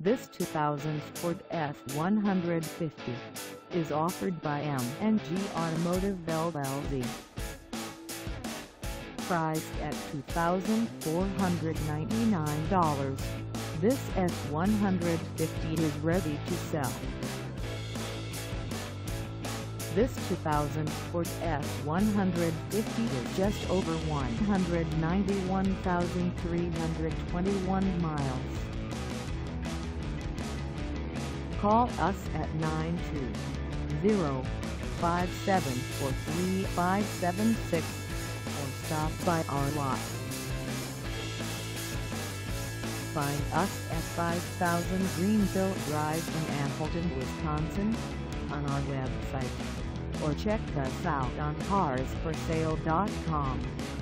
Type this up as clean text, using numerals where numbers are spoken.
This 2000 Ford F-150 is offered by M&G Automotive LLC. Priced at $2,499, this F-150 is ready to sell. This 2000 Ford F-150 is just over 191,321 miles. Call us at 920-574-3576 or stop by our lot. Find us at 5000 Greenville Drive in Appleton, Wisconsin, on our website, or check us out on carsforsale.com.